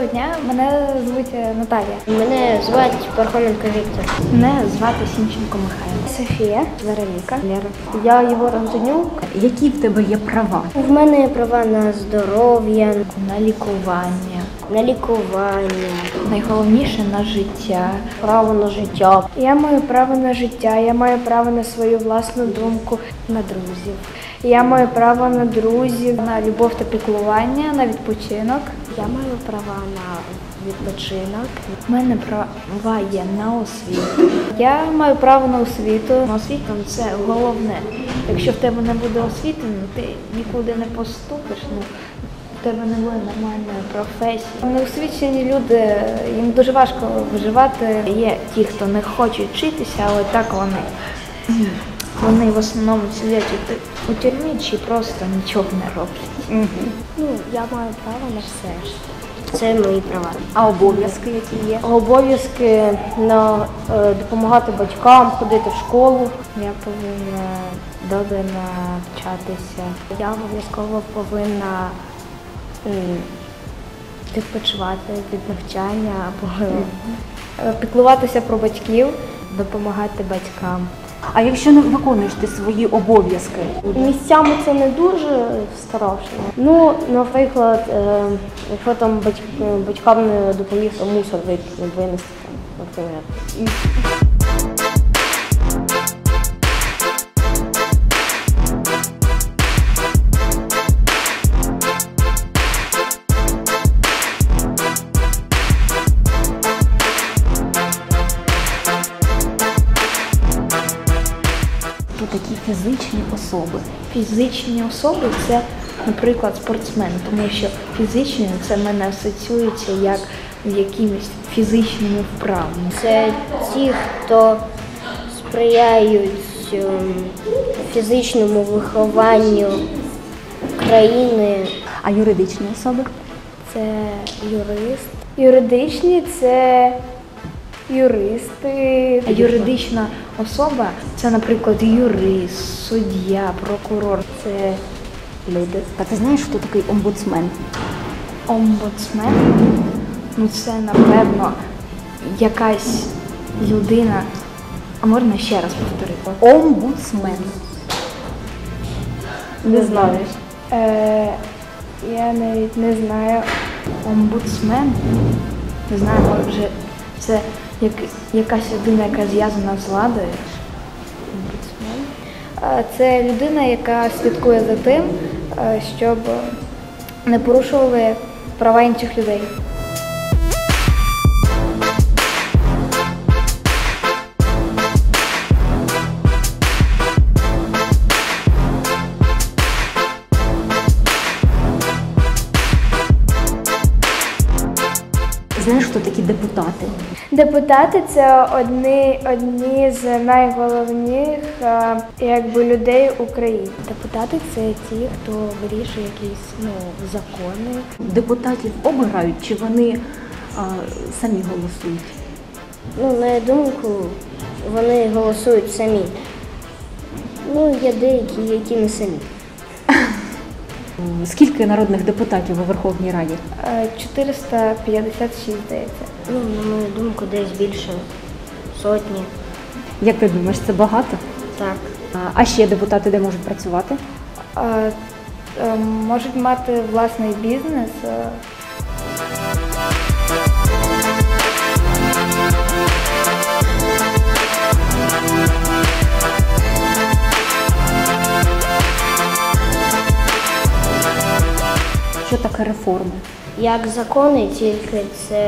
Доброго дня, мене звуть Наталія. Мене звати Пархоменко Віктор. Мене звати Сінченко Михайло. Софія, Вероніка, Лера. Я Єгор Антонюк. Які в тебе є права? В мене є права на здоров'я, На лікування. на лікування, Найголовніше на життя. право на життя. Я маю право на життя, я маю право на свою власну думку, На друзів. я маю право на друзів, на любов та піклування, на відпочинок. Я маю права на відпочинок. У мене права є на освіту. Я маю право на освіту. Освіта – це головне. Якщо в тебе не буде освіти, ти нікуди не поступиш, в тебе не буде нормальної професії. Неосвічені люди, їм дуже важко виживати. Є ті, хто не хочуть вчитися, але так вони в основному сидять у тюрмі чи просто нічого не роблять. Ну, я маю право на все ж. Це мої права. А обов'язки які є? Обов'язки на допомагати батькам, ходити в школу. Я повинна добре навчатися. Я обов'язково повинна відпочивати від навчання або Піклуватися про батьків. допомагати батькам. А якщо не виконуєш ти свої обов'язки? Місцями це не дуже страшно. Ну, наприклад, якщо там батькам не допоміг там мусор винести, наприклад. Хто такі фізичні особи? Фізичні особи – це, наприклад, спортсмен, тому що фізичні – це в мене асоціюється як якимись фізичними вправами. Це ті, хто сприяють фізичному вихованню країни. А юридичні особи? Це юрист. Юридичні – це юристи. А юридична особа – це, наприклад, юрист, суддя, прокурор. Це люди. Та ти знаєш, хто такий омбудсмен? Омбудсмен – ну це, напевно, якась людина. А можна ще раз повторити? Омбудсмен. Не знаєш. Я навіть не знаю. Омбудсмен, не знаю, може це якась людина, яка зв'язана з владою. Омбудсмен. Це людина, яка слідкує за тим, щоб не порушували права інших людей. Знаєш, хто такі депутати? Депутати – це одні з найголовніших людей України. Депутати – це ті, хто вирішує якісь закони. Депутатів обирають чи вони самі голосують? Ну, на мою думку, вони голосують самі. Ну, є деякі, які не самі. Скільки народних депутатів у Верховній Раді? 456, здається. Ну, на мою думку, десь більше сотні. Як ти думаєш, це багато? Так. А ще депутати де можуть працювати? Можуть мати власний бізнес. Що таке реформи? Як закони, тільки це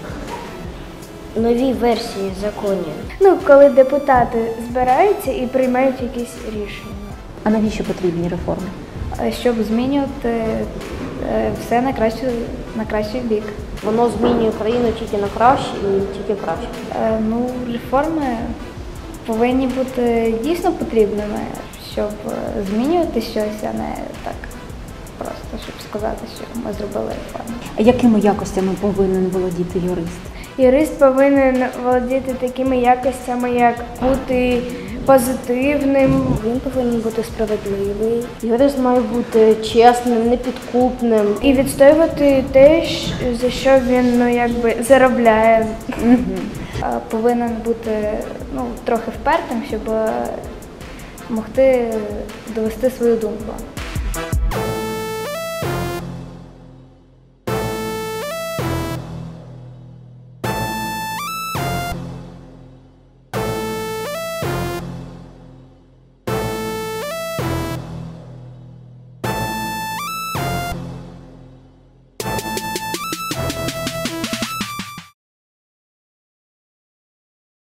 нові версії законів. Ну, коли депутати збираються і приймають якісь рішення, А навіщо потрібні реформи? щоб змінювати все на кращий бік. Воно змінює країну тільки на краще і тільки краще. Ну, реформи повинні бути дійсно потрібними, щоб змінювати щось, а не так просто, щоб сказати, що ми зробили реформу. А якими якостями повинен володіти юрист? Юрист повинен володіти такими якостями, як бути позитивним. Він повинен бути справедливий. Юрист має бути чесним, непідкупним. І відстоювати те, за що він заробляє. Повинен бути трохи впертим, щоб могти довести свою думку.